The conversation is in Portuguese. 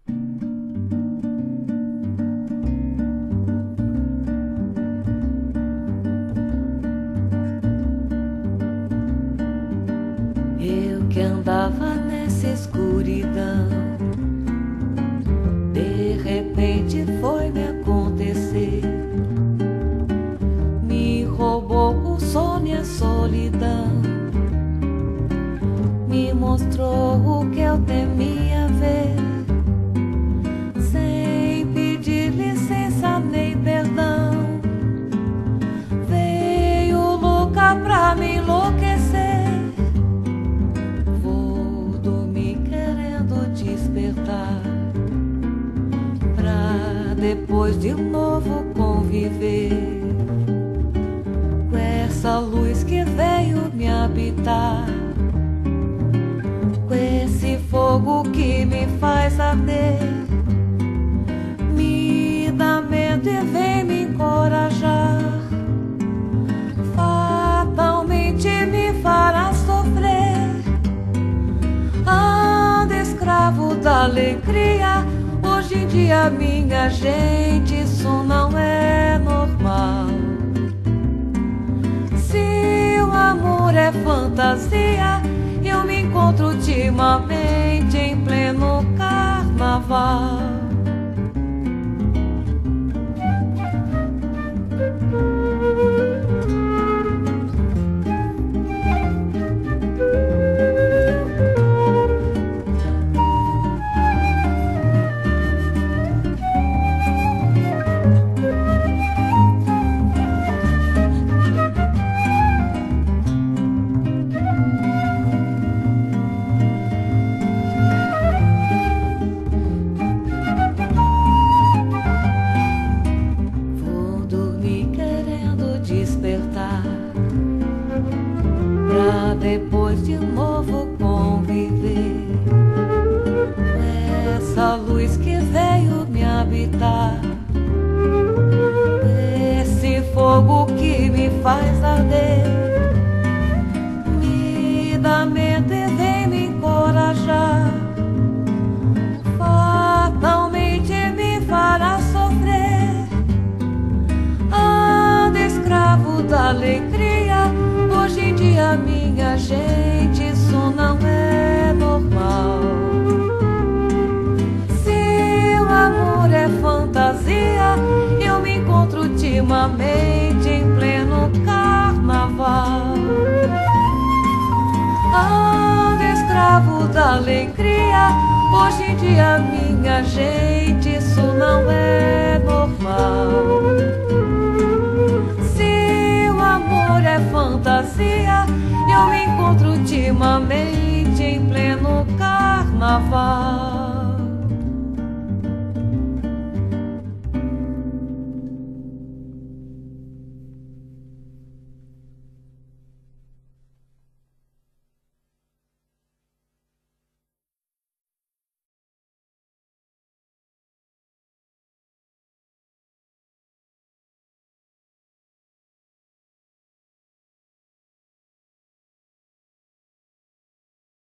Eu que andava nessa escuridão, de repente foi me acontecer. Me roubou o sono e a solidão, me mostrou o que eu temia ver, sem pedir licença nem perdão. Veio louca pra me enlouquecer. Vou dormir querendo despertar, pra depois de novo conviver com essa luz que veio me habitar, com esse fogo que me faz arder. Me dá medo e vem me encorajar, fatalmente me fará sofrer. Ando escravo da alegria, hoje em dia minha gente, isso não é normal. Se o amor é fantasia, eu me encontro ultimamente em pleno carnaval. Pra depois de novo conviver com essa luz que veio me habitar, esse fogo que me faz arder. Me dá medo e vem me encorajar, fatalmente me fará sofrer. Ando escravo da alegria, hoje em dia minha gente, isso não é normal. Se o amor é fantasia, eu me encontro ultimamente em pleno carnaval. Ando escravo da alegria, hoje em dia minha gente,